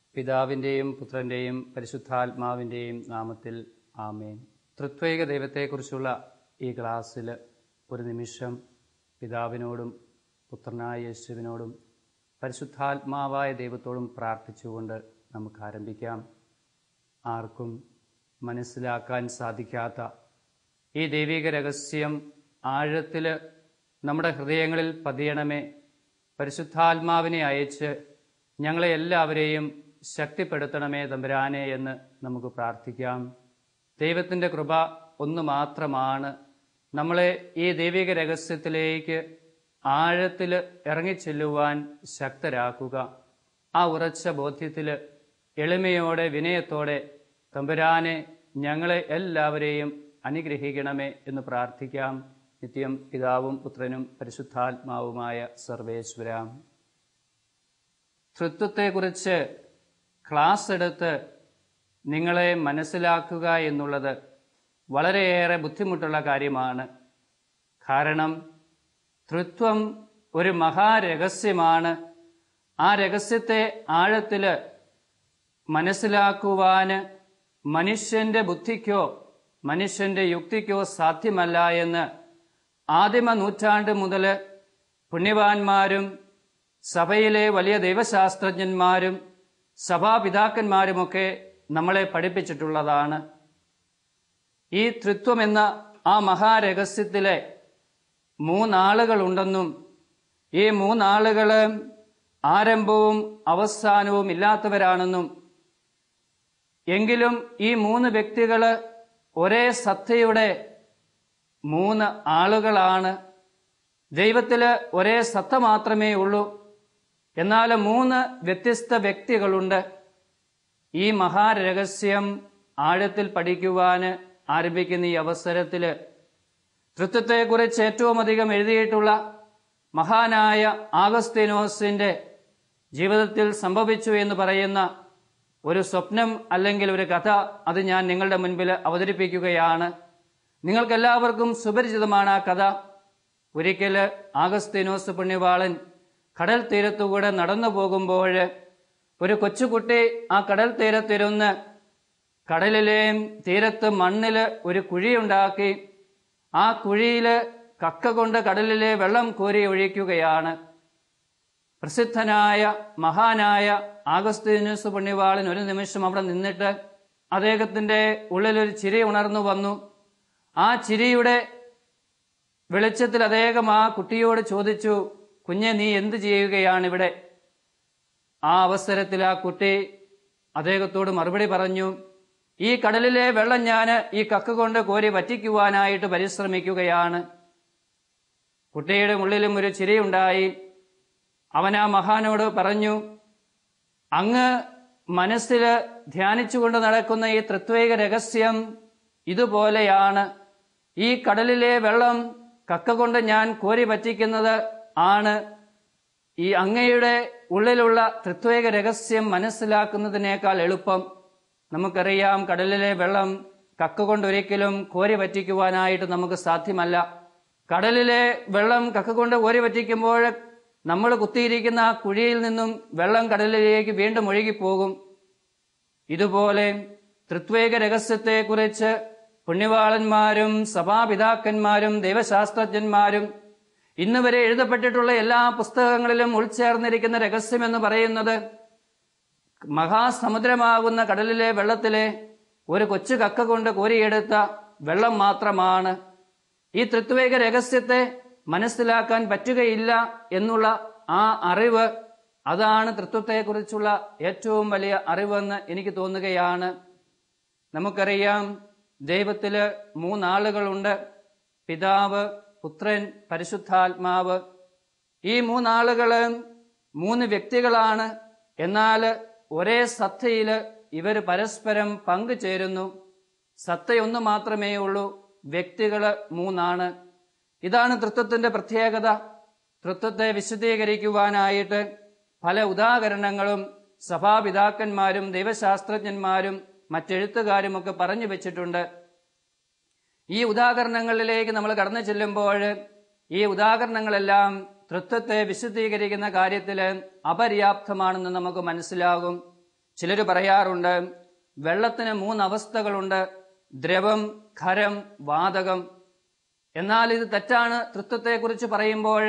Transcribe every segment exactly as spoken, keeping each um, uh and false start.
പിതാവിൻ്റെയും പുത്രൻ്റെയും പരിശുദ്ധാത്മാവിൻ്റെയും നാമത്തിൽ ആമേൻ. ത്രിത്വൈക ദൈവത്തെക്കുറിച്ചുള്ള ഈ ക്ലാസ്സിൽ ഒരു നിമിഷം പിതാവിനോടും പുത്രനായ യേശുവിനോടും പരിശുദ്ധാത്മാവായ ദൈവത്തോടും പ്രാർത്ഥിച്ചുകൊണ്ട് നമുക്ക് ആരംഭിക്കാം. ആർക്കും മനസ്സിലാക്കാൻ സാധിക്കാത്ത ഈ ദൈവിക രഹസ്യം ആഴത്തിൽ നമ്മുടെ ഹൃദയങ്ങളിൽ പതിയണമേ. പരിശുദ്ധാത്മാവിനെ അയച്ച് ഞങ്ങളെ എല്ലാവരെയും ശക്തിപ്പെടുത്തണമേ തമ്പുരാനെ എന്ന് നമുക്ക് പ്രാർത്ഥിക്കാം. ദൈവത്തിൻ്റെ കൃപ ഒന്ന് മാത്രമാണ് നമ്മളെ ഈ ദൈവിക രഹസ്യത്തിലേക്ക് ആഴത്തിൽ ഇറങ്ങിച്ചെല്ലുവാൻ ശക്തരാക്കുക. ആ ഉറച്ച ബോധ്യത്തിൽ എളിമയോടെ വിനയത്തോടെ തമ്പുരാനെ ഞങ്ങളെ എല്ലാവരെയും അനുഗ്രഹിക്കണമേ എന്ന് പ്രാർത്ഥിക്കാം. നിത്യം പിതാവും പുത്രനും പരിശുദ്ധാത്മാവുമായ സർവേശ്വര. തൃത്വത്തെക്കുറിച്ച് ക്ലാസ് എടുത്ത് നിങ്ങളെ മനസ്സിലാക്കുക എന്നുള്ളത് വളരെയേറെ ബുദ്ധിമുട്ടുള്ള കാര്യമാണ്. കാരണം തൃത്വം ഒരു മഹാരഹസ്യമാണ്. ആ രഹസ്യത്തെ ആഴത്തിൽ മനസ്സിലാക്കുവാൻ മനുഷ്യൻ്റെ ബുദ്ധിക്കോ മനുഷ്യൻ്റെ യുക്തിക്കോ സാധ്യമല്ല എന്ന് ആദിമ നൂറ്റാണ്ട് മുതൽ പുണ്യവാന്മാരും സഭയിലെ വലിയ ദൈവശാസ്ത്രജ്ഞന്മാരും സഭാപിതാക്കന്മാരുമൊക്കെ നമ്മളെ പഠിപ്പിച്ചിട്ടുള്ളതാണ്. ഈ തൃത്വം എന്ന ആ മഹാരഹസ്യത്തിലെ മൂന്നാളുകളുണ്ടെന്നും ഈ മൂന്നാളുകൾ ആരംഭവും അവസാനവും ഇല്ലാത്തവരാണെന്നും എങ്കിലും ഈ മൂന്ന് വ്യക്തികൾ ഒരേ സത്തയുടെ മൂന്ന് ആളുകളാണ്. ദൈവത്തിൽ ഒരേ സത്ത മാത്രമേ ഉള്ളൂ, എന്നാൽ മൂന്ന് വ്യത്യസ്ത വ്യക്തികളുണ്ട്. ഈ മഹാരഹസ്യം ആഴത്തിൽ പഠിക്കുവാൻ ആരംഭിക്കുന്ന ഈ അവസരത്തിൽ തൃത്വത്തെക്കുറിച്ച് ഏറ്റവും അധികം എഴുതിയിട്ടുള്ള മഹാനായ ആഗസ്തീനോസിൻ്റെ ജീവിതത്തിൽ സംഭവിച്ചു എന്ന് പറയുന്ന ഒരു സ്വപ്നം അല്ലെങ്കിൽ ഒരു കഥ അത് ഞാൻ നിങ്ങളുടെ മുൻപിൽ അവതരിപ്പിക്കുകയാണ്. നിങ്ങൾക്കെല്ലാവർക്കും സുപരിചിതമാണ് ആ കഥ. ഒരിക്കൽ ആഗസ്തീനോസ് പുണ്യവാളൻ കടൽ തീരത്തുകൂടെ നടന്നു പോകുമ്പോൾ ഒരു കൊച്ചുകുട്ടി ആ കടൽ തീരത്തിരുന്ന് കടലിലെ തീരത്ത് മണ്ണിൽ ഒരു കുഴിയുണ്ടാക്കി ആ കുഴിയിൽ കക്ക കൊണ്ട് കടലിലെ വെള്ളം കോരി ഒഴിക്കുകയാണ്. പ്രസിദ്ധനായ മഹാനായ ആഗസ്തീനോസ് പുണ്യവാളൻ ഒരു നിമിഷം അവിടെ നിന്നിട്ട് അദ്ദേഹത്തിൻ്റെ ഉള്ളിലൊരു ചിരി ഉണർന്നു വന്നു. ആ ചിരിയുടെ വെളിച്ചത്തിൽ അദ്ദേഹം ആ കുട്ടിയോട് ചോദിച്ചു, കുഞ്ഞെ, നീ എന്ത് ചെയ്യുകയാണിവിടെ? ആ അവസരത്തിൽ ആ കുട്ടി അദ്ദേഹത്തോട് മറുപടി പറഞ്ഞു, ഈ കടലിലെ വെള്ളം ഞാൻ ഈ കക്ക കൊണ്ട് കോരി വറ്റിക്കുവാനായിട്ട് പരിശ്രമിക്കുകയാണ്. കുട്ടിയുടെ ഉള്ളിലും ഒരു ചിരിയുണ്ടായി. അവൻ ആ മഹാനോട് പറഞ്ഞു, അങ്ങ് മനസ്സിൽ ധ്യാനിച്ചുകൊണ്ട് നടക്കുന്ന ഈ ത്രിത്വൈക രഹസ്യം ഇതുപോലെയാണ്. ഈ കടലിലെ വെള്ളം കക്ക കൊണ്ട് ഞാൻ കോരി വറ്റിക്കുന്നത് ആണ് ഈ അങ്ങയുടെ ഉള്ളിലുള്ള ത്രിത്വൈക രഹസ്യം മനസ്സിലാക്കുന്നതിനേക്കാൾ എളുപ്പം. നമുക്കറിയാം, കടലിലെ വെള്ളം കക്ക കൊണ്ട് ഒരിക്കലും കോരി വറ്റിക്കുവാനായിട്ട് നമുക്ക് സാധ്യമല്ല. കടലിലെ വെള്ളം കക്ക കൊണ്ട് കോരി വറ്റിക്കുമ്പോൾ നമ്മൾ കുത്തിയിരിക്കുന്ന ആ കുഴിയിൽ നിന്നും വെള്ളം കടലിലേക്ക് വീണ്ടും ഒഴുകിപ്പോകും. ഇതുപോലെ ത്രിത്വൈക രഹസ്യത്തെക്കുറിച്ച് പുണ്യവാളന്മാരും സഭാപിതാക്കന്മാരും ദൈവശാസ്ത്രജ്ഞന്മാരും ഇന്ന് വരെ എഴുതപ്പെട്ടിട്ടുള്ള എല്ലാ പുസ്തകങ്ങളിലും ഉൾച്ചേർന്നിരിക്കുന്ന രഹസ്യമെന്ന് പറയുന്നത് മഹാസമുദ്രമാകുന്ന കടലിലെ വെള്ളത്തിലെ ഒരു കൊച്ചു കക്ക കൊണ്ട് കോരിയെടുത്ത വെള്ളം മാത്രമാണ്. ഈ ത്രിത്വൈക രഹസ്യത്തെ മനസ്സിലാക്കാൻ പറ്റുകയില്ല എന്നുള്ള ആ അറിവ്, അതാണ് തൃത്വത്തെക്കുറിച്ചുള്ള ഏറ്റവും വലിയ അറിവെന്ന് എനിക്ക് തോന്നുകയാണ്. നമുക്കറിയാം, ദൈവത്തില് മൂന്നാളുകളുണ്ട്: പിതാവ്, പുത്രൻ, പരിശുദ്ധാത്മാവ്. ഈ മൂന്നാളുകള് മൂന്ന് വ്യക്തികളാണ്. എന്നാൽ ഒരേ സത്തയിൽ ഇവർ പരസ്പരം പങ്കുചേരുന്നു. സത്തയൊന്നു മാത്രമേ ഉള്ളൂ, വ്യക്തികള് മൂന്നാണ്. ഇതാണ് തൃത്വത്തിന്റെ പ്രത്യേകത. തൃത്വത്തെ വിശദീകരിക്കുവാനായിട്ട് പല ഉദാഹരണങ്ങളും സഭാപിതാക്കന്മാരും ദൈവശാസ്ത്രജ്ഞന്മാരും മറ്റെഴുത്തുകാരുമൊക്കെ പറഞ്ഞു വെച്ചിട്ടുണ്ട്. ഈ ഉദാഹരണങ്ങളിലേക്ക് നമ്മൾ കടന്നു ചെല്ലുമ്പോൾ ഈ ഉദാഹരണങ്ങളെല്ലാം തൃത്വത്തെ വിശദീകരിക്കുന്ന കാര്യത്തിൽ അപര്യാപ്തമാണെന്ന് നമുക്ക് മനസ്സിലാകും. ചിലർ പറയാറുണ്ട് വെള്ളത്തിന് മൂന്നവസ്ഥകളുണ്ട്, ദ്രവം, ഖരം, വാതകം. എന്നാൽ ഇത് തെറ്റാണ് തൃത്വത്തെക്കുറിച്ച് പറയുമ്പോൾ.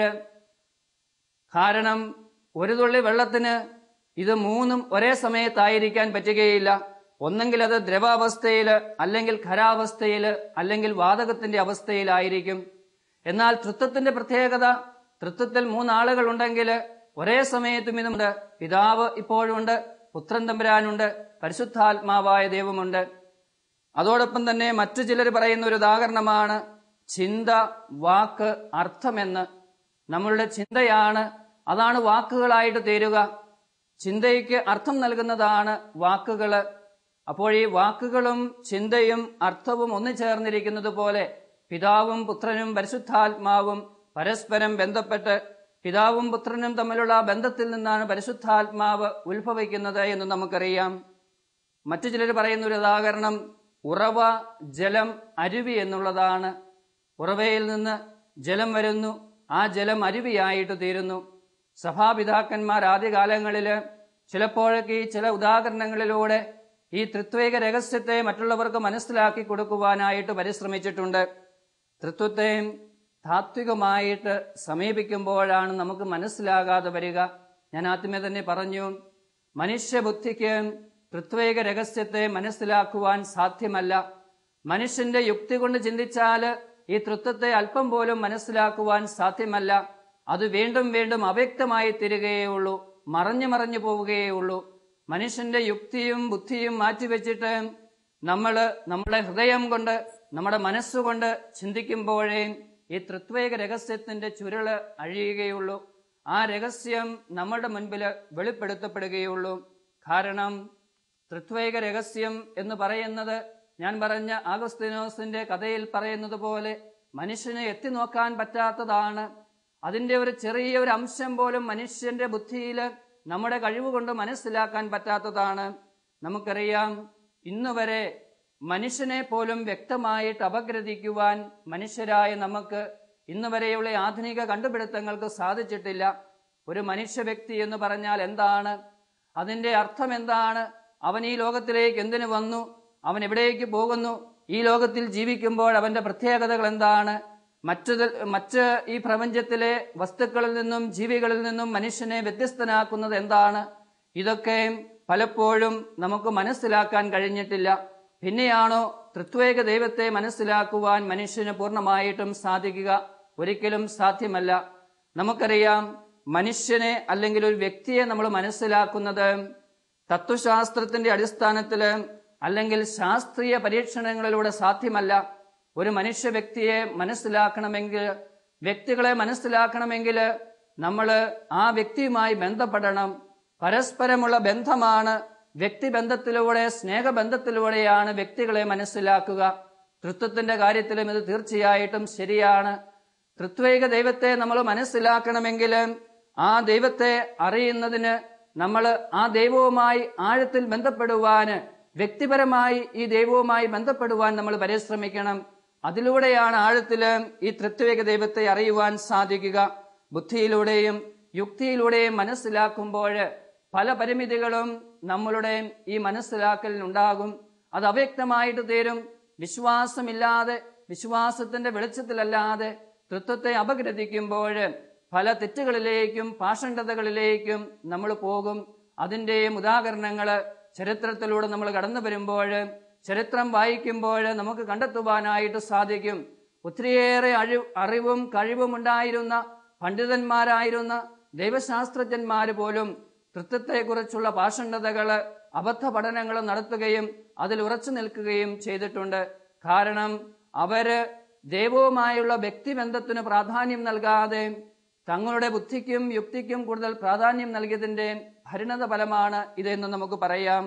കാരണം ഒരു തുള്ളി വെള്ളത്തിന് ഇത് മൂന്നും ഒരേ സമയത്തായിരിക്കാൻ പറ്റുകയില്ല. ഒന്നെങ്കിൽ അത് ദ്രവാവസ്ഥയിൽ, അല്ലെങ്കിൽ ഖരാവസ്ഥയിൽ, അല്ലെങ്കിൽ വാതകത്തിന്റെ അവസ്ഥയിലായിരിക്കും. എന്നാൽ തൃത്വത്തിന്റെ പ്രത്യേകത, തൃത്വത്തിൽ മൂന്നാളുകൾ ഉണ്ടെങ്കിൽ ഒരേ സമയത്തും ഇതുമുണ്ട്. പിതാവ് ഇപ്പോഴുണ്ട്, പുത്രൻ തമ്പുരാനുണ്ട്, പരിശുദ്ധാത്മാവായ ദൈവമുണ്ട്. അതോടൊപ്പം തന്നെ മറ്റു ചിലർ പറയുന്ന ഒരു ഉദാഹരണമാണ് ചിന്ത, വാക്ക്, അർത്ഥമെന്ന്. നമ്മളുടെ ചിന്തയാണ്, അതാണ് വാക്കുകളായിട്ട് തീരുക. ചിന്തയ്ക്ക് അർത്ഥം നൽകുന്നതാണ് വാക്കുകൾ. അപ്പോൾ ഈ വാക്കുകളും ചിന്തയും അർത്ഥവും ഒന്നു ചേർന്നിരിക്കുന്നത് പോലെ പിതാവും പുത്രനും പരിശുദ്ധാത്മാവും പരസ്പരം ബന്ധപ്പെട്ട് പിതാവും പുത്രനും തമ്മിലുള്ള ബന്ധത്തിൽ നിന്നാണ് പരിശുദ്ധാത്മാവ് ഉത്ഭവിക്കുന്നത് എന്ന് നമുക്കറിയാം. മറ്റു ചിലർ പറയുന്ന ഒരു ഉദാഹരണം ഉറവ, ജലം, അരുവി എന്നുള്ളതാണ്. ഉറവയിൽ നിന്ന് ജലം വരുന്നു, ആ ജലം അരുവിയായിട്ട് തീരുന്നു. സഭാപിതാക്കന്മാർ ആദ്യകാലങ്ങളിൽ ചിലപ്പോഴൊക്കെ ഈ ചില ഉദാഹരണങ്ങളിലൂടെ ഈ ത്രിത്വേക രഹസ്യത്തെ മറ്റുള്ളവർക്ക് മനസ്സിലാക്കി കൊടുക്കുവാനായിട്ട് പരിശ്രമിച്ചിട്ടുണ്ട്. ത്രിത്വത്തെ താത്വികമായിട്ട് സമീപിക്കുമ്പോഴാണ് നമുക്ക് മനസ്സിലാകാതെ വരിക. ഞാൻ ആദ്യമേ തന്നെ പറഞ്ഞു, മനുഷ്യബുദ്ധിക്ക് ത്രിത്വേക രഹസ്യത്തെ മനസ്സിലാക്കുവാൻ സാധ്യമല്ല. മനുഷ്യന്റെ യുക്തി കൊണ്ട് ചിന്തിച്ചാൽ ഈ ത്രിത്വത്തെ അല്പം പോലും മനസ്സിലാക്കുവാൻ സാധ്യമല്ല. അത് വീണ്ടും വീണ്ടും അവ്യക്തമായി തീരുകയുള്ളൂ, മറഞ്ഞു മറഞ്ഞു പോവുകയുള്ളൂ. മനുഷ്യന്റെ യുക്തിയും ബുദ്ധിയും മാറ്റിവെച്ചിട്ട് നമ്മൾ നമ്മുടെ ഹൃദയം കൊണ്ട്, നമ്മുടെ മനസ്സുകൊണ്ട് ചിന്തിക്കുമ്പോഴേ ഈ ത്രിത്വേക രഹസ്യത്തിന്റെ ചുരുള് അഴിയുകയുള്ളൂ. ആ രഹസ്യം നമ്മുടെ മുൻപിൽ വെളിപ്പെടുത്തപ്പെടുകയുള്ളൂ. കാരണം ത്രിത്വേക രഹസ്യം എന്ന് പറയുന്നത് ഞാൻ പറഞ്ഞ ആഗസ്തീനോസിന്റെ കഥയിൽ പറയുന്നത് പോലെ മനുഷ്യന് എത്തി നോക്കാൻ പറ്റാത്തതാണ്. അതിന്റെ ഒരു ചെറിയ ഒരു അംശം പോലും മനുഷ്യന്റെ ബുദ്ധിയിൽ നമ്മുടെ കഴിവുകൊണ്ട് മനസ്സിലാക്കാൻ പറ്റാത്തതാണ്. നമുക്കറിയാം, ഇന്നുവരെ മനുഷ്യനെ പോലും വ്യക്തമായിട്ട് അപഗ്രഥിക്കുവാൻ മനുഷ്യരായ നമുക്ക് ഇന്നുവരെയുള്ള ആധുനിക കണ്ടുപിടുത്തങ്ങൾക്ക് സാധിച്ചിട്ടില്ല. ഒരു മനുഷ്യ വ്യക്തി എന്ന് പറഞ്ഞാൽ എന്താണ്, അതിന്റെ അർത്ഥം എന്താണ്, അവൻ ഈ ലോകത്തിലേക്ക് എന്തിനു വന്നു, അവൻ എവിടേക്ക് പോകുന്നു, ഈ ലോകത്തിൽ ജീവിക്കുമ്പോൾ അവന്റെ പ്രത്യേകതകൾ എന്താണ്, മറ്റു മറ്റ് ഈ പ്രപഞ്ചത്തിലെ വസ്തുക്കളിൽ നിന്നും ജീവികളിൽ നിന്നും മനുഷ്യനെ വ്യത്യസ്തനാക്കുന്നത് എന്താണ്, ഇതൊക്കെ പലപ്പോഴും നമുക്ക് മനസ്സിലാക്കാൻ കഴിഞ്ഞിട്ടില്ല. പിന്നെയാണോ ത്രിത്വേക ദൈവത്തെ മനസ്സിലാക്കുവാൻ മനുഷ്യന് പൂർണ്ണമായിട്ടും സാധിക്കുക? ഒരിക്കലും സാധ്യമല്ല. നമുക്കറിയാം, മനുഷ്യനെ അല്ലെങ്കിൽ ഒരു വ്യക്തിയെ നമ്മൾ മനസ്സിലാക്കുന്നത് തത്വശാസ്ത്രത്തിന്റെ അടിസ്ഥാനത്തിൽ അല്ലെങ്കിൽ ശാസ്ത്രീയ പരീക്ഷണങ്ങളിലൂടെ സാധ്യമല്ല. ഒരു മനുഷ്യ വ്യക്തിയെ മനസ്സിലാക്കണമെങ്കിൽ, വ്യക്തികളെ മനസ്സിലാക്കണമെങ്കിൽ നമ്മൾ ആ വ്യക്തിയുമായി ബന്ധപ്പെടണം. പരസ്പരമുള്ള ബന്ധമാണ്, വ്യക്തിബന്ധത്തിലൂടെ, സ്നേഹബന്ധത്തിലൂടെയാണ് വ്യക്തികളെ മനസ്സിലാക്കുക. തൃത്വത്തിന്റെ കാര്യത്തിലും ഇത് തീർച്ചയായിട്ടും ശരിയാണ്. ത്രിത്വേക ദൈവത്തെ നമ്മൾ മനസ്സിലാക്കണമെങ്കിൽ ആ ദൈവത്തെ അറിയുന്നതിന് നമ്മൾ ആ ദൈവവുമായി ആഴത്തിൽ ബന്ധപ്പെടുവാന്, വ്യക്തിപരമായി ഈ ദൈവവുമായി ബന്ധപ്പെടുവാൻ നമ്മൾ പരിശ്രമിക്കണം. അതിലൂടെയാണ് ആഴത്തിൽ ഈ ത്രിത്വേക ദൈവത്തെ അറിയുവാൻ സാധിക്കുക. ബുദ്ധിയിലൂടെയും യുക്തിയിലൂടെയും മനസ്സിലാക്കുമ്പോൾ പല പരിമിതികളും നമ്മളുടെ ഈ മനസ്സിലാക്കലിനുണ്ടാകും. അത് അവ്യക്തമായിട്ട് തീരും. വിശ്വാസമില്ലാതെ, വിശ്വാസത്തിന്റെ വെളിച്ചത്തിലല്ലാതെ തൃത്വത്തെ അപഗ്രഥിക്കുമ്പോൾ പല തെറ്റുകളിലേക്കും പാഷണ്ഡതകളിലേക്കും നമ്മൾ പോകും. അതിന്റെയും ഉദാഹരണങ്ങൾ ചരിത്രത്തിലൂടെ നമ്മൾ കടന്നു വരുമ്പോൾ, ചരിത്രം വായിക്കുമ്പോൾ നമുക്ക് കണ്ടെത്തുവാനായിട്ട് സാധിക്കും. ഒത്തിരിയേറെ അഴി അറിവും കഴിവും ഉണ്ടായിരുന്ന പണ്ഡിതന്മാരായിരുന്ന ദൈവശാസ്ത്രജ്ഞന്മാര് പോലും തൃത്വത്തെക്കുറിച്ചുള്ള പാഷണ്ഡതകൾ, അബദ്ധ പഠനങ്ങൾ നടത്തുകയും അതിൽ ഉറച്ചു നിൽക്കുകയും ചെയ്തിട്ടുണ്ട്. കാരണം അവര് ദൈവവുമായുള്ള വ്യക്തിബന്ധത്തിന് പ്രാധാന്യം നൽകാതെ തങ്ങളുടെ ബുദ്ധിക്കും യുക്തിക്കും കൂടുതൽ പ്രാധാന്യം നൽകിയതിന്റെ പരിണത ഫലമാണ് ഇതെന്ന് നമുക്ക് പറയാം.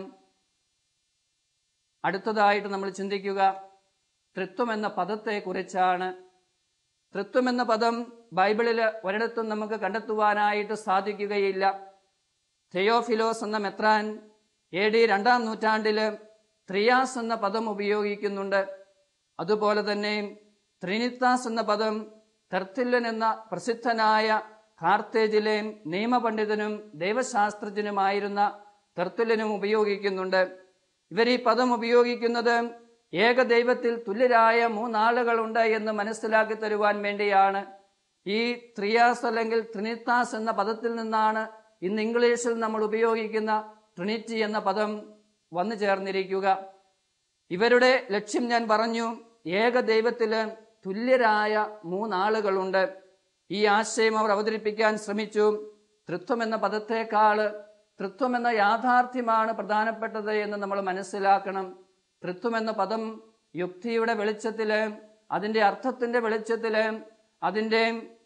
അടുത്തതായിട്ട് നമ്മൾ ചിന്തിക്കുക ത്രിത്വം എന്ന പദത്തെ കുറിച്ചാണ്. ത്രിത്വം എന്ന പദം ബൈബിളിൽ ഒരിടത്തും നമുക്ക് കണ്ടെത്തുവാനായിട്ട് സാധിക്കുകയില്ല. തെയോഫിലോസ് എന്ന മെത്രാൻ എ ഡി രണ്ടാം നൂറ്റാണ്ടില് ത്രിയാസ് എന്ന പദം ഉപയോഗിക്കുന്നുണ്ട്. അതുപോലെ തന്നെ ട്രിനിത്താസ് എന്ന പദം തെർത്തില്ലൻ എന്ന പ്രസിദ്ധനായ കാർത്തേജിലെ നിയമപണ്ഡിതനും ദൈവശാസ്ത്രജ്ഞനുമായിരുന്ന തെർത്തുല്യനും ഉപയോഗിക്കുന്നുണ്ട്. ഇവർ ഈ പദം ഉപയോഗിക്കുന്നത് ഏകദൈവത്തിൽ തുല്യരായ മൂന്നാളുകളുണ്ട് എന്ന് മനസ്സിലാക്കി തരുവാൻ വേണ്ടിയാണ്. ഈ ത്രിയാസ് അല്ലെങ്കിൽ ട്രിനിത്താസ് എന്ന പദത്തിൽ നിന്നാണ് ഇന്ന് ഇംഗ്ലീഷിൽ നമ്മൾ ഉപയോഗിക്കുന്ന ട്രിനിറ്റി എന്ന പദം വന്നു ചേർന്നിരിക്കുക. ഇവരുടെ ലക്ഷ്യം ഞാൻ പറഞ്ഞു, ഏകദൈവത്തില് തുല്യരായ മൂന്നാളുകളുണ്ട്. ഈ ആശയം അവർ അവതരിപ്പിക്കാൻ ശ്രമിച്ചു. തൃത്വം എന്ന പദത്തെക്കാള് തൃത്വം എന്ന യാഥാർത്ഥ്യമാണ് പ്രധാനപ്പെട്ടത് എന്ന് നമ്മൾ മനസ്സിലാക്കണം. തൃത്വം എന്ന പദം യുക്തിയുടെ വെളിച്ചത്തില്, അതിന്റെ അർത്ഥത്തിന്റെ വെളിച്ചത്തില്, അതിന്റെ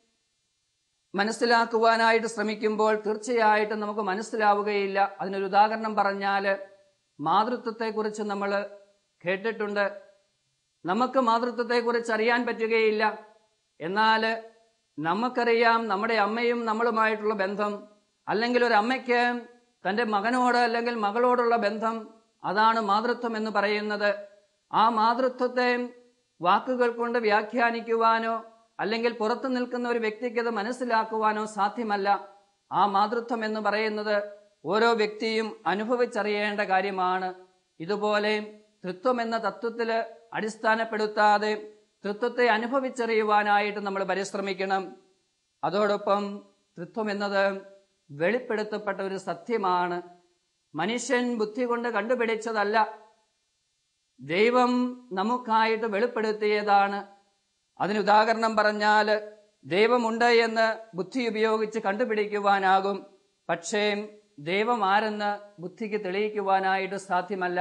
മനസ്സിലാക്കുവാനായിട്ട് ശ്രമിക്കുമ്പോൾ തീർച്ചയായിട്ടും നമുക്ക് മനസ്സിലാവുകയില്ല. അതിനൊരു ഉദാഹരണം പറഞ്ഞാല്, മാതൃത്വത്തെക്കുറിച്ച് നമ്മൾ കേട്ടിട്ടുണ്ട്. നമുക്ക് മാതൃത്വത്തെക്കുറിച്ച് അറിയാൻ പറ്റുകയില്ല. എന്നാൽ നമുക്കറിയാം നമ്മുടെ അമ്മയും നമ്മളുമായിട്ടുള്ള ബന്ധം, അല്ലെങ്കിൽ ഒരു അമ്മയ്ക്ക് തൻ്റെ മകനോട് അല്ലെങ്കിൽ മകളോടുള്ള ബന്ധം, അതാണ് മാതൃത്വം എന്ന് പറയുന്നത്. ആ മാതൃത്വത്തെ വാക്കുകൾ കൊണ്ട് വ്യാഖ്യാനിക്കുവാനോ അല്ലെങ്കിൽ പുറത്തു നിൽക്കുന്ന ഒരു വ്യക്തിക്ക് അത് മനസ്സിലാക്കുവാനോ സാധ്യമല്ല. ആ മാതൃത്വം എന്ന് പറയുന്നത് ഓരോ വ്യക്തിയും അനുഭവിച്ചറിയേണ്ട കാര്യമാണ്. ഇതുപോലെ തൃത്വം എന്ന തത്വത്തിൽ അടിസ്ഥാനപ്പെടുത്താതെ തൃത്വത്തെ അനുഭവിച്ചറിയുവാനായിട്ട് നമ്മൾ പരിശ്രമിക്കണം. അതോടൊപ്പം തൃത്വം എന്നത് വെളിപ്പെടുത്തപ്പെട്ട ഒരു സത്യമാണ്. മനുഷ്യൻ ബുദ്ധി കൊണ്ട് കണ്ടുപിടിച്ചതല്ല, ദൈവം നമുക്കായിട്ട് വെളിപ്പെടുത്തിയതാണ്. അതിന് ഉദാഹരണം പറഞ്ഞാൽ, ദൈവമുണ്ട് എന്ന് ബുദ്ധി ഉപയോഗിച്ച് കണ്ടുപിടിക്കുവാനാകും. പക്ഷേ ദൈവം ആരെന്ന് ബുദ്ധിക്ക് തെളിയിക്കുവാനായിട്ട് സാധ്യമല്ല.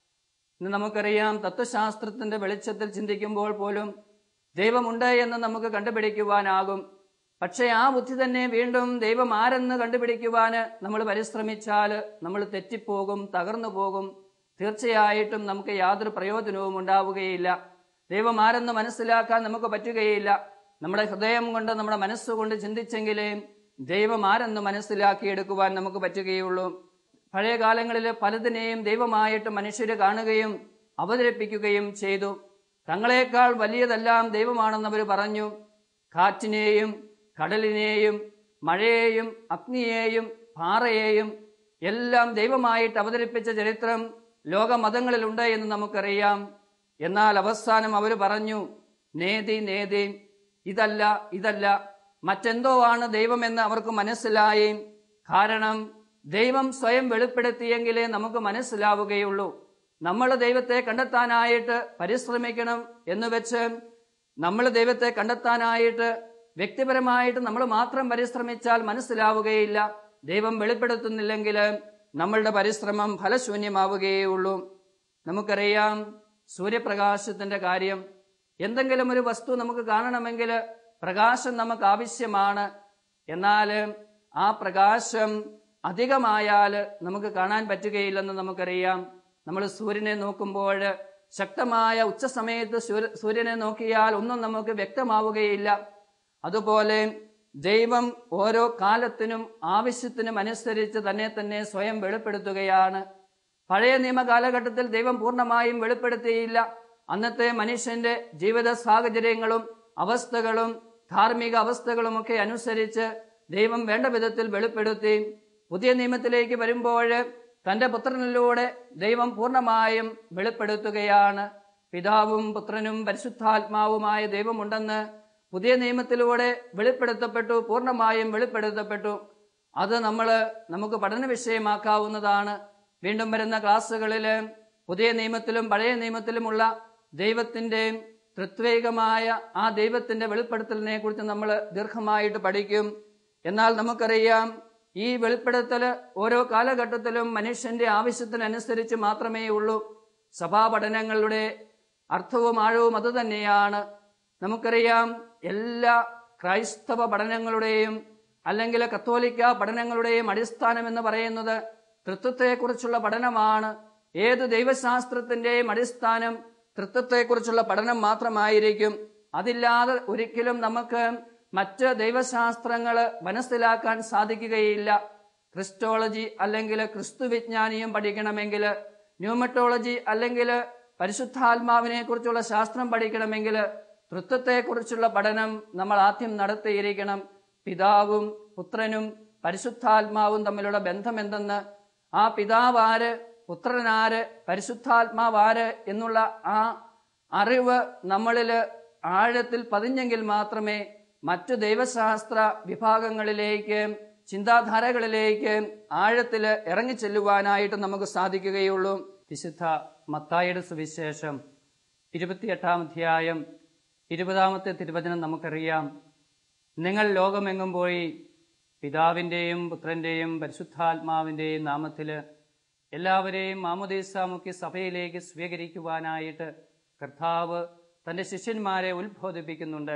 ഇന്ന് നമുക്കറിയാം, തത്വശാസ്ത്രത്തിന്റെ വെളിച്ചത്തിൽ ചിന്തിക്കുമ്പോൾ പോലും ദൈവമുണ്ട് എന്ന് നമുക്ക് കണ്ടുപിടിക്കുവാനാകും. പക്ഷേ ആ ബുദ്ധി തന്നെ വീണ്ടും ദൈവം ആരെന്ന് കണ്ടുപിടിക്കുവാന് നമ്മൾ പരിശ്രമിച്ചാൽ നമ്മൾ തെറ്റിപ്പോകും, തകർന്നു പോകും. തീർച്ചയായിട്ടും നമുക്ക് യാതൊരു പ്രയോജനവും ഉണ്ടാവുകയില്ല. ദൈവം ആരെന്ന് മനസ്സിലാക്കാൻ നമുക്ക് പറ്റുകയില്ല. നമ്മുടെ ഹൃദയം കൊണ്ട്, നമ്മുടെ മനസ്സുകൊണ്ട് ചിന്തിച്ചെങ്കിലേ ദൈവം ആരെന്ന് മനസ്സിലാക്കിയെടുക്കുവാൻ നമുക്ക് പറ്റുകയുള്ളൂ. പഴയ കാലങ്ങളിൽ പലതിനെയും ദൈവമായിട്ട് മനുഷ്യർ കാണുകയും അവതരിപ്പിക്കുകയും ചെയ്തു. തങ്ങളെക്കാൾ വലിയതെല്ലാം ദൈവമാണെന്നവർ പറഞ്ഞു. കാറ്റിനെയും കടലിനെയും മഴയെയും അഗ്നിയെയും പാറയെയും എല്ലാം ദൈവമായിട്ട് അവതരിപ്പിച്ച ചരിത്രം ലോകമതങ്ങളിലുണ്ട് എന്ന് നമുക്കറിയാം. എന്നാൽ അവസാനം അവർ പറഞ്ഞു, നേതി നേതി, ഇതല്ല ഇതല്ല മറ്റെന്തോ ആണ് ദൈവമെന്ന് അവർക്ക് മനസ്സിലായി. കാരണം ദൈവം സ്വയം വെളിപ്പെടുത്തിയെങ്കിലേ നമുക്ക് മനസ്സിലാവുകയുള്ളൂ. നമ്മൾ ദൈവത്തെ കണ്ടെത്താനായിട്ട് പരിശ്രമിക്കണം എന്ന് വെച്ച് നമ്മൾ ദൈവത്തെ കണ്ടെത്താനായിട്ട് വ്യക്തിപരമായിട്ട് നമ്മൾ മാത്രം പരിശ്രമിച്ചാൽ മനസ്സിലാവുകയില്ല. ദൈവം വെളിപ്പെടുത്തുന്നില്ലെങ്കിൽ നമ്മളുടെ പരിശ്രമം ഫലശൂന്യമാവുകയേ ഉള്ളൂ. നമുക്കറിയാം സൂര്യപ്രകാശത്തിന്റെ കാര്യം. എന്തെങ്കിലും ഒരു വസ്തു നമുക്ക് കാണണമെങ്കിൽ പ്രകാശം നമുക്ക് ആവശ്യമാണ്. എന്നാൽ ആ പ്രകാശം അധികമായാൽ നമുക്ക് കാണാൻ പറ്റുകയില്ലെന്ന് നമുക്കറിയാം. നമ്മൾ സൂര്യനെ നോക്കുമ്പോൾ ശക്തമായ ഉച്ചസമയത്ത് സൂര്യനെ നോക്കിയാൽ ഒന്നും നമുക്ക് വ്യക്തമാവുകയില്ല. അതുപോലെ ദൈവം ഓരോ കാലത്തിനും ആവശ്യത്തിനും അനുസരിച്ച് തന്നെ തന്നെ സ്വയം വെളിപ്പെടുത്തുകയാണ്. പഴയ നിയമ കാലഘട്ടത്തിൽ ദൈവം പൂർണ്ണമായും വെളിപ്പെടുത്തിയില്ല. അന്നത്തെ മനുഷ്യന്റെ ജീവിത സാഹചര്യങ്ങളും അവസ്ഥകളും ധാർമ്മിക അവസ്ഥകളുമൊക്കെ അനുസരിച്ച് ദൈവം വേണ്ട വിധത്തിൽ വെളിപ്പെടുത്തി. പുതിയ നിയമത്തിലേക്ക് വരുമ്പോൾ തന്റെ പുത്രനിലൂടെ ദൈവം പൂർണ്ണമായും വെളിപ്പെടുത്തുകയാണ്. പിതാവും പുത്രനും പരിശുദ്ധാത്മാവുമായ ദൈവമുണ്ടെന്ന് പുതിയ നിയമത്തിലൂടെ വെളിപ്പെടുത്തപ്പെട്ടു, പൂർണ്ണമായും വെളിപ്പെടുത്തപ്പെട്ടു. അത് നമ്മൾ നമുക്ക് പഠന വിഷയമാക്കാവുന്നതാണ്. വീണ്ടും വരുന്ന ക്ലാസ്സുകളിൽ പുതിയ നിയമത്തിലും പഴയ നിയമത്തിലുമുള്ള ദൈവത്തിന്റെ തൃത്വൈകമായ ആ ദൈവത്തിന്റെ വെളിപ്പെടുത്തലിനെ കുറിച്ച് നമ്മൾ ദീർഘമായിട്ട് പഠിക്കും. എന്നാൽ നമുക്കറിയാം, ഈ വെളിപ്പെടുത്തൽ ഓരോ കാലഘട്ടത്തിലും മനുഷ്യന്റെ ആവശ്യത്തിനനുസരിച്ച് മാത്രമേ ഉള്ളൂ. സഭാപഠനങ്ങളുടെ അർത്ഥവും ആഴവും അത് തന്നെയാണ്. നമുക്കറിയാം, എല്ലാ ക്രൈസ്തവ പഠനങ്ങളുടെയും അല്ലെങ്കിൽ കത്തോലിക്ക പഠനങ്ങളുടെയും അടിസ്ഥാനം എന്ന് പറയുന്നത് തൃത്വത്തെക്കുറിച്ചുള്ള പഠനമാണ്. ഏത് ദൈവശാസ്ത്രത്തിന്റെയും അടിസ്ഥാനം തൃത്വത്തെക്കുറിച്ചുള്ള പഠനം മാത്രമായിരിക്കും. അതില്ലാതെ ഒരിക്കലും നമുക്ക് മറ്റ് ദൈവശാസ്ത്രങ്ങൾ മനസ്സിലാക്കാൻ സാധിക്കുകയില്ല. ക്രിസ്റ്റോളജി അല്ലെങ്കിൽ ക്രിസ്തു വിജ്ഞാനിയും പഠിക്കണമെങ്കിൽ, ന്യൂമറ്റോളജി അല്ലെങ്കിൽ പരിശുദ്ധാത്മാവിനെ കുറിച്ചുള്ള ശാസ്ത്രം പഠിക്കണമെങ്കിൽ തൃത്വത്തെക്കുറിച്ചുള്ള പഠനം നമ്മൾ ആദ്യം നടത്തിയിരിക്കണം. പിതാവും പുത്രനും പരിശുദ്ധാത്മാവും തമ്മിലുള്ള ബന്ധം എന്തെന്ന്, ആ പിതാവാര്, പുത്രനാര്, പരിശുദ്ധാത്മാവാര് എന്നുള്ള ആ അറിവ് നമ്മളിൽ ആഴത്തിൽ പതിഞ്ഞെങ്കിൽ മാത്രമേ മറ്റു ദൈവശാസ്ത്ര വിഭാഗങ്ങളിലേക്ക്, ചിന്താധാരകളിലേക്ക് ആഴത്തിൽ ഇറങ്ങിച്ചെല്ലുവാനായിട്ട് നമുക്ക് സാധിക്കുകയുള്ളൂ. വിശുദ്ധ മത്തായിയുടെ സുവിശേഷം ഇരുപത്തിയെട്ടാം അധ്യായം ഇരുപതാമത്തെ തിരുവചനം നമുക്കറിയാം. നിങ്ങൾ ലോകമെങ്ങും പോയി പിതാവിൻ്റെയും പുത്രൻ്റെയും പരിശുദ്ധാത്മാവിൻ്റെയും നാമത്തിൽ എല്ലാവരെയും മാമോദീസ മുക്കി സഭയിലേക്ക് സ്വീകരിക്കുവാനായിട്ട് കർത്താവ് തൻ്റെ ശിഷ്യന്മാരെ ഉത്ബോധിപ്പിക്കുന്നുണ്ട്.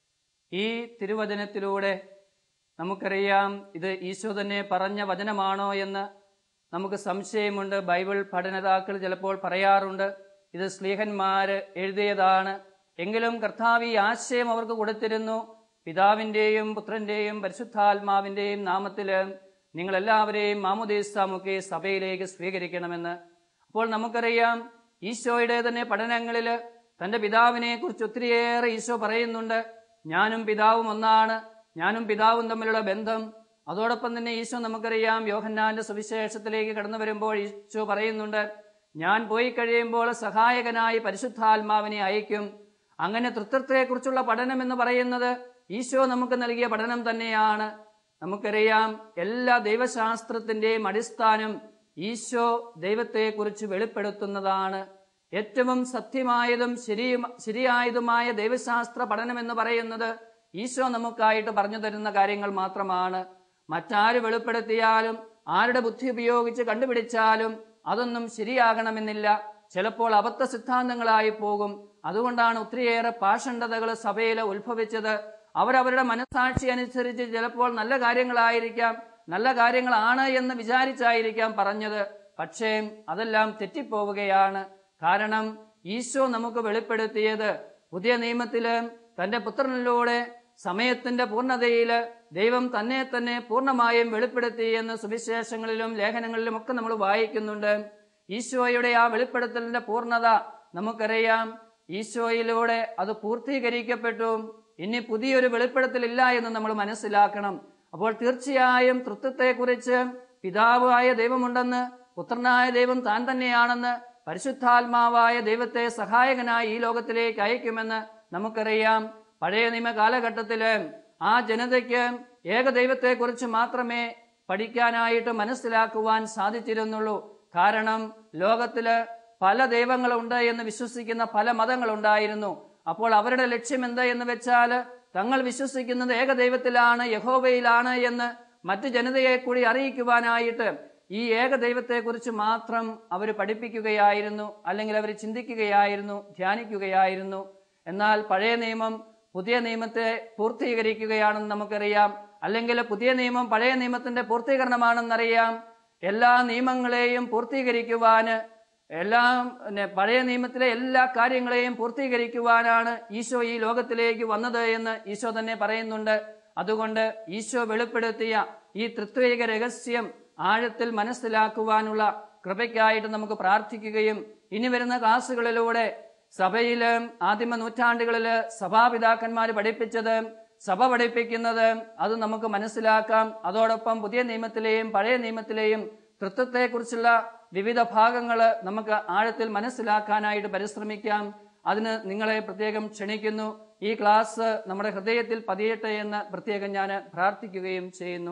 ഈ തിരുവചനത്തിലൂടെ നമുക്കറിയാം ഇത് ഈശോ തന്നെ പറഞ്ഞ വചനമാണോ എന്ന് നമുക്ക് സംശയമുണ്ട്. ബൈബിൾ പഠനതാക്കൾ ചിലപ്പോൾ പറയാറുണ്ട് ഇത് ശ്ലീഹന്മാര് എഴുതിയതാണ്. എങ്കിലും കർത്താവ് ഈ ആശയം അവർക്ക് കൊടുത്തിരുന്നു. പിതാവിൻ്റെയും പുത്രൻ്റെയും പരിശുദ്ധാത്മാവിൻ്റെയും നാമത്തിൽ നിങ്ങളെല്ലാവരെയും മാമോദീസ മുക്കി സഭയിലേക്ക് സ്വീകരിക്കണമെന്ന്. അപ്പോൾ നമുക്കറിയാം ഈശോയുടെ തന്നെ പഠനങ്ങളിൽ തൻ്റെ പിതാവിനെ കുറിച്ച് ഒത്തിരിയേറെ ഈശോ പറയുന്നുണ്ട്. ഞാനും പിതാവും ഒന്നാണ്, ഞാനും പിതാവും തമ്മിലുള്ള ബന്ധം. അതോടൊപ്പം തന്നെ ഈശോ നമുക്കറിയാം യോഹന്നാന്റെ സുവിശേഷത്തിലേക്ക് കടന്നു വരുമ്പോൾ ഈശോ പറയുന്നുണ്ട്, ഞാൻ പോയി കഴിയുമ്പോൾ സഹായകനായി പരിശുദ്ധാത്മാവിനെ അയക്കും. അങ്ങനെ തൃത്വത്തെക്കുറിച്ചുള്ള പഠനം എന്ന് പറയുന്നത് ഈശോ നമുക്ക് നൽകിയ പഠനം തന്നെയാണ്. നമുക്കറിയാം എല്ലാ ദൈവശാസ്ത്രത്തിന്റെയും അടിസ്ഥാനം ഈശോ ദൈവത്തെക്കുറിച്ച് വെളിപ്പെടുത്തുന്നതാണ്. ഏറ്റവും സത്യമായതും ശരിയും ശരിയായതുമായ ദൈവശാസ്ത്ര പഠനം എന്ന് പറയുന്നത് ഈശോ നമുക്കായിട്ട് പറഞ്ഞു തരുന്ന കാര്യങ്ങൾ മാത്രമാണ്. മറ്റാര് വെളിപ്പെടുത്തിയാലും ആരുടെ ബുദ്ധി ഉപയോഗിച്ച് കണ്ടുപിടിച്ചാലും അതൊന്നും ശരിയാകണമെന്നില്ല. ചിലപ്പോൾ അബദ്ധ സിദ്ധാന്തങ്ങളായി പോകും. അതുകൊണ്ടാണ് ഒത്തിരിയേറെ പാഷണ്ഡതകൾ സഭയിൽ ഉത്ഭവിച്ചത്. അവരവരുടെ മനസാക്ഷി അനുസരിച്ച് ചിലപ്പോൾ നല്ല കാര്യങ്ങളായിരിക്കാം, നല്ല കാര്യങ്ങളാണ് എന്ന് വിചാരിച്ചായിരിക്കാം പറഞ്ഞത്. പക്ഷേ അതെല്ലാം തെറ്റിപ്പോവുകയാണ്. കാരണം ഈശോ നമുക്ക് വെളിപ്പെടുത്തിയത് പുതിയ നിയമത്തില് തന്റെ പുത്രനിലൂടെ സമയത്തിന്റെ പൂർണ്ണതയില് ദൈവം തന്നെ തന്നെ പൂർണ്ണമായും വെളിപ്പെടുത്തി എന്ന് സുവിശേഷങ്ങളിലും ലേഖനങ്ങളിലും ഒക്കെ നമ്മൾ വായിക്കുന്നുണ്ട്. ഈശോയുടെ ആ വെളിപ്പെടുത്തലിന്റെ പൂർണ്ണത നമുക്കറിയാം. ഈശോയിലൂടെ അത് പൂർത്തീകരിക്കപ്പെട്ടു. ഇനി പുതിയൊരു വെളിപ്പെടുത്തലില്ല എന്ന് നമ്മൾ മനസ്സിലാക്കണം. അപ്പോൾ തീർച്ചയായും തൃത്വത്തെക്കുറിച്ച് പിതാവായ ദൈവമുണ്ടെന്ന്, പുത്രനായ ദൈവം താൻ തന്നെയാണെന്ന്, പരിശുദ്ധാത്മാവായ ദൈവത്തെ സഹായകനായി ഈ ലോകത്തിലേക്ക് അയക്കുമെന്ന് നമുക്കറിയാം. പഴയ നിയമ കാലഘട്ടത്തില് ആ ജനതയ്ക്ക് ഏകദൈവത്തെക്കുറിച്ച് മാത്രമേ പഠിക്കാനായിട്ട് മനസ്സിലാക്കുവാൻ സാധിച്ചിരുന്നുള്ളൂ. കാരണം ലോകത്തില് പല ദൈവങ്ങളുണ്ട് എന്ന് വിശ്വസിക്കുന്ന പല മതങ്ങളുണ്ടായിരുന്നു. അപ്പോൾ അവരുടെ ലക്ഷ്യം എന്താ എന്ന് വെച്ചാൽ തങ്ങൾ വിശ്വസിക്കുന്നത് ഏകദൈവത്തിലാണ്, യഹോവയിലാണ് എന്ന് മറ്റു ജനതയെ കൂടി അറിയിക്കുവാനായിട്ട് ഈ ഏകദൈവത്തെക്കുറിച്ച് മാത്രം അവർ പഠിപ്പിക്കുകയായിരുന്നു, അല്ലെങ്കിൽ അവർ ചിന്തിക്കുകയായിരുന്നു, ധ്യാനിക്കുകയായിരുന്നു. എന്നാൽ പഴയ നിയമം പുതിയ നിയമത്തെ പൂർത്തീകരിക്കുകയാണെന്ന് നമുക്കറിയാം. അല്ലെങ്കിൽ പുതിയ നിയമം പഴയ നിയമത്തിന്റെ പൂർത്തീകരണമാണെന്നറിയാം. എല്ലാ നിയമങ്ങളെയും പൂർത്തീകരിക്കുവാന്, എല്ലാം പഴയ നിയമത്തിലെ എല്ലാ കാര്യങ്ങളെയും പൂർത്തീകരിക്കുവാനാണ് ഈശോ ഈ ലോകത്തിലേക്ക് വന്നത് എന്ന് ഈശോ തന്നെ പറയുന്നുണ്ട്. അതുകൊണ്ട് ഈശോ വെളിപ്പെടുത്തിയ ഈ ത്രിത്വൈക രഹസ്യം ആഴത്തിൽ മനസ്സിലാക്കുവാനുള്ള കൃപയ്ക്കായിട്ട് നമുക്ക് പ്രാർത്ഥിക്കുകയും ഇനി വരുന്ന ക്ലാസുകളിലൂടെ സഭയില് ആദിമ നൂറ്റാണ്ടുകളില് സഭാപിതാക്കന്മാർ പഠിപ്പിച്ചത്, സഭ പഠിപ്പിക്കുന്നത് അത് നമുക്ക് മനസ്സിലാക്കാം. അതോടൊപ്പം പുതിയ നിയമത്തിലെയും പഴയ നിയമത്തിലെയും തൃത്വത്തെക്കുറിച്ചുള്ള വിവിധ ഭാഗങ്ങൾ നമുക്ക് ആഴത്തിൽ മനസ്സിലാക്കാനായിട്ട് പരിശ്രമിക്കാം. അതിന് നിങ്ങളെ പ്രത്യേകം ക്ഷണിക്കുന്നു. ഈ ക്ലാസ് നമ്മുടെ ഹൃദയത്തിൽ പതിയട്ടെ എന്ന് പ്രത്യേകം ഞാൻ പ്രാർത്ഥിക്കുകയും ചെയ്യുന്നു.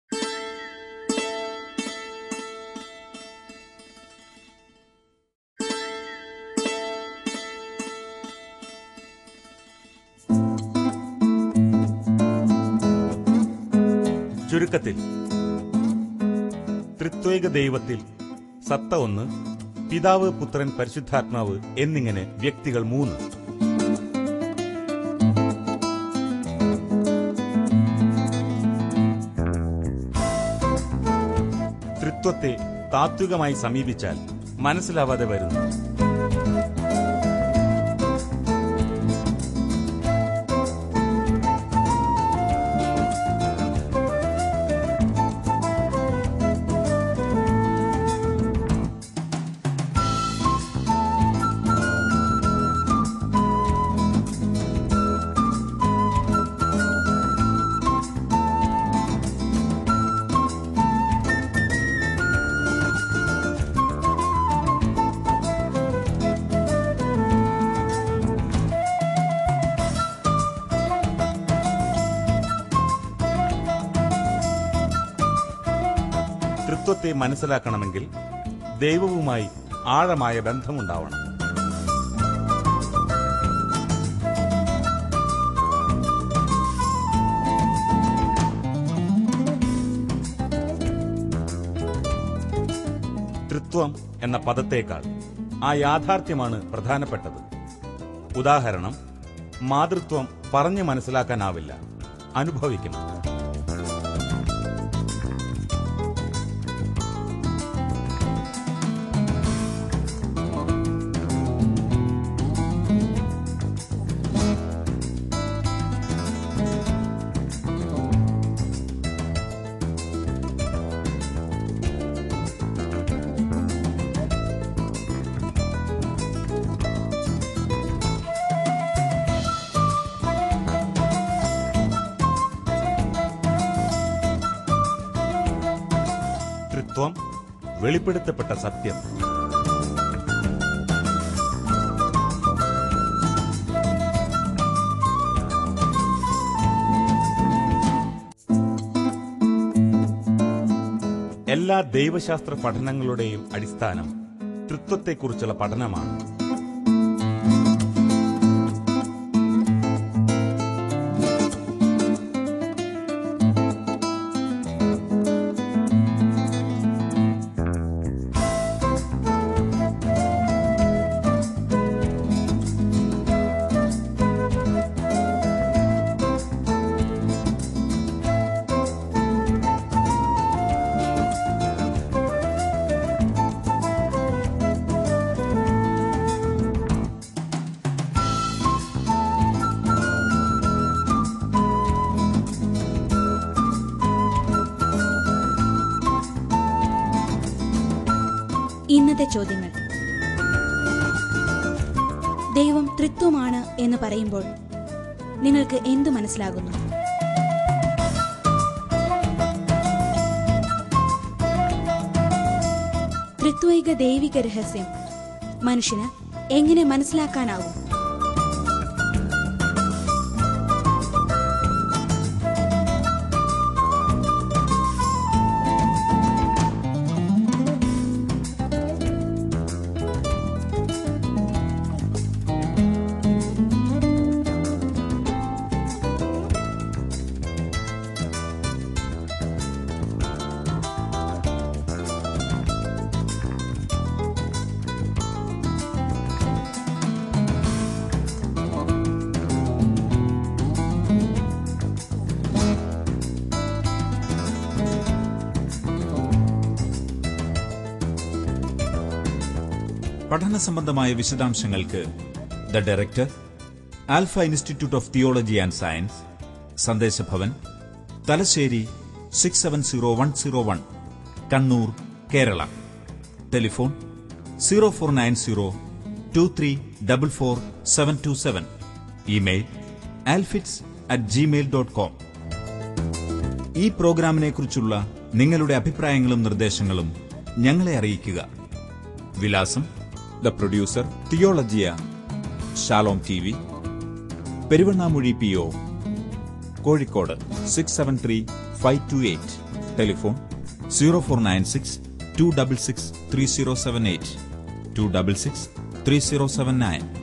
ചുരുക്കത്തിൽ ത്രിത്വൈക ദൈവത്തിൽ സത്ത ഒന്ന്, പിതാവ്, പുത്രൻ, പരിശുദ്ധാത്മാവ് എന്നിങ്ങനെ വ്യക്തികൾ മൂന്ന്. ത്രിത്വത്തെ താത്വികമായി സമീപിച്ചാൽ മനസ്സിലാവാതെ വരുന്നു. തൃത്വത്തെ മനസ്സിലാക്കണമെങ്കിൽ ദൈവവുമായി ആഴമായ ബന്ധമുണ്ടാവണം. തൃത്വം എന്ന പദത്തേക്കാൾ ആ യാഥാർത്ഥ്യമാണ് പ്രധാനപ്പെട്ടത്. ഉദാഹരണം, മാതൃത്വം പറഞ്ഞു മനസ്സിലാക്കാനാവില്ല, അനുഭവിക്കണം. തൃത്വം, വെളിപ്പെടുത്തപ്പെട്ട സത്യം. എല്ലാ ദൈവശാസ്ത്ര പഠനങ്ങളുടെയും അടിസ്ഥാനം തൃത്വത്തെക്കുറിച്ചുള്ള പഠനമാണ്. ഇന്നത്തെ ചോദ്യങ്ങൾ. ദൈവം തൃത്വമാണ് എന്ന് പറയുമ്പോൾ നിങ്ങൾക്ക് എന്തു മനസ്സിലാകുന്നു? ത്രിത്വൈക ദൈവിക രഹസ്യം മനുഷ്യന് എങ്ങനെ മനസ്സിലാക്കാനാവും? പഠന സംബന്ധമായ വിശദാംശങ്ങൾക്ക് the director, alpha institute of theology and science, Sandeshabhavan, Thalassery six seven zero one zero one, Kannur, Kerala. Telephone zero four nine zero two three double four seven two seven. Email alphits at Gmail dot com. ഈ പ്രോഗ്രാമിനെക്കുറിച്ചുള്ള നിങ്ങളുടെ അഭിപ്രായങ്ങളും നിർദ്ദേശങ്ങളും ഞങ്ങളെ അറിയിക്കുക. വിലാസം: the producer, Theologia, Shalom T V, Peruvannamuzhi P O, Kozhikode six seven three five two eight. Telephone zero four nine six to double six three zero seven eight, two double six three zero seven nine.